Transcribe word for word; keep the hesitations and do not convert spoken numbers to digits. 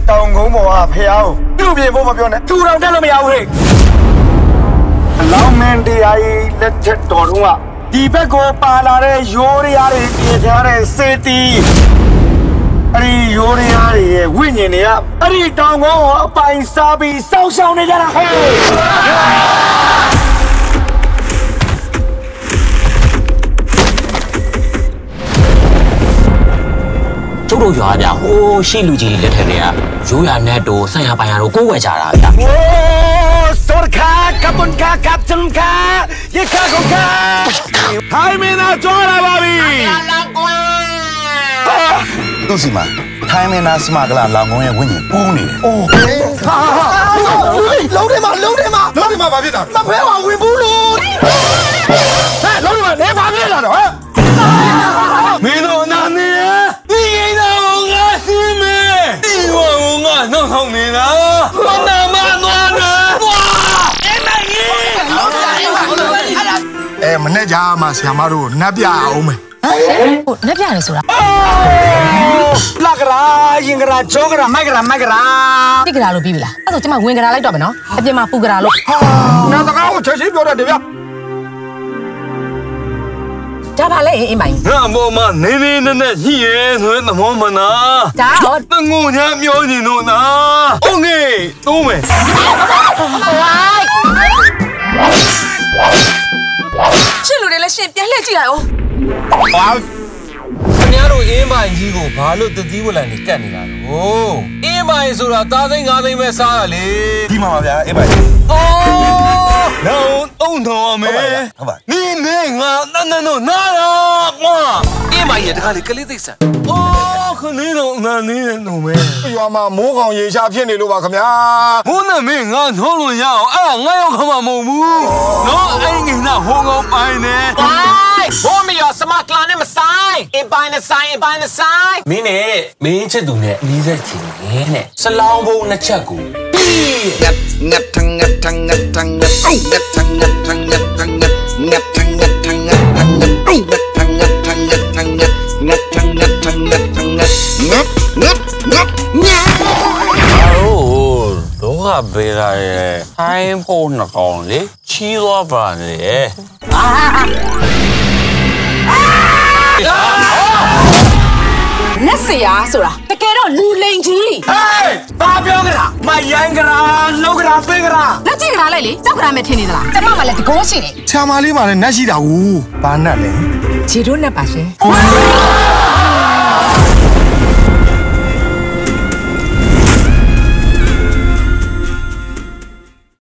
တောင်ကုန်းပေါ်ကဖျားကိုပြုတ်ပြေဖို့မပြောနဲ့ထူထောင်တက်လို့မရဘူးဟဲ့လောင်မန်တရားကြီးလက်ထက်တော်တော့ကဒီဘက်ကိုပါလာတဲ့ရိုးရရတွေပြင်ထားတဲ့စေတီအဲ့ဒီရိုးရရတွေရဲ့ဝိညာဉ်တွေကအဲ့ဒီတောင်ကုန်းကိုအပိုင်စားပြီးစောင့်ရှောက်နေကြတာဟဲ့ကျုပ်တို့ရွာဗျာဟိုးရှိလူကြီးလက်ထက်တွေကရိုးရနဲ့တို့ဆန်ရပိုင်ရတို့ကိုးဝယ်ကြတာဗျာโอ้สวัสดีครับขอบคุณครับขอบคุณครับยิ่งข้าของข้าไทยไม่น่าจ้าละบาบีตู้สิมาไทยไม่น่าสมัครละลองงงရဲ့ဝိညာဉ်ပူးနေတယ်โอ้ဟာလုံးတယ်မှာလုံးတယ်မှာလုံးတယ်မှာဘာဖြစ်တာမဖဲပါဝင်ဘူးလို့ဟဲ့လုံးတယ်မှာနေဘာဖြစ်လာတော့ဟဲ့မင်းတို့နာနေဒီကိန်းတော့ငါစီမဲဒီဝငါနှောက်နှောက်နေတာမနာမနွားနေဝါအေးမကြီးအဲမနေ့ကမှဆရာမတို့နတ်ပြအောင်မယ်ဟိုနက်ပြရတယ်ဆိုတာလာကရာရင်ကရာဂျောကရာမိုက်ကရာမိုက်ကရာတိကရာလို့ပြီးပြီလားအဲ့ဆိုကျမဝင်ကရာလိုက်တော့မယ်နော်အပြင်မှာပူကရာလို့ဟာနာစကားကိုချက်ချင်းပြောတတ်တယ်ဗျဒါပါလေအင်းမိုင်းငါမောမနေနေနဲ့နဲ့ညှိရဲဆိုရင်သမောမနာဒါတော့တငုံညာမျောနေလို့နာโอเคသုံးမယ်ရှင်းလို့လည်းရှင်းပြန်လှည့်ကြည့်လိုက်အောင်ဟာခင်ဗျားတို့အင်းပိုင်ကြီးကိုဘာလို့တတိဝလန်နဲ့ကတ်နေတာလို့အင်းပိုင်ဆိုတာသားသိန်းငါးသိန်းပဲစားရလေဒီမှာပါဗျာအင်းပိုင်အော်နောင်အုံတော်မယ်ဟုတ်ပါနင်းနေငါနန်းနန်းတို့နားလာကွာအင်းပိုင်ရတခါလေကလေးသိစံအော်ခနေတော့ငါနေနေတော့မယ်ရွာမှာမိုးကောင်ရေရှားဖြစ်နေလို့ပါခင်ဗျာမိုးနဲ့မင်းငါနှောလို့ရအောင်အဲ့ငါရောက်ခမမဟုတ်ဘူးနော်အဲ့ငင်နာဟိုးကောင်ပိုင်နေဘိုးမရစမကလာနဲ့မဆိုင်အပိုင်နဲ့ဆိုင်အပိုင်နဲ့ဆိုင်မင်းနဲ့မင်းချစ်သူနဲ့နီးစပ်ချင်တယ်နဲ့စလောင်းဘုံနှစ်ချက်ကိုငတ်ငတ်ထငတ်ထငတ်ထငတ်ငတ်ထငတ်ထငတ်ထငတ်ငတ်ထငတ်ထငတ်ထငတ်ငတ်ထငတ်ထငတ်ထငတ်ငတ်ထငတ်ထငတ်ထငတ်ထငတ်ငတ်ငတ်ငတ်ငတ်အိုးလောကဘေးလာရဲ့ဟိုင်းဖို့နှကောင်လေချီးသွားပါလေနက်စရာဆိုတာတကယ်တော့လူလိန်ကြီးဟေးဘာပြောကြလားမယိုင်းကြလားလောကရာပေးကြလားလက်ကြည့်ကြလားလိုက်လေကြောက်ကြလားမဲ့ထင်နေသလားကျမမှလည်းတကောရှိတယ်ဆရာမလေးမှလည်းနတ်ရှိတာကိုဘာနတ်လဲခြေတို့နတ်ပါရှင်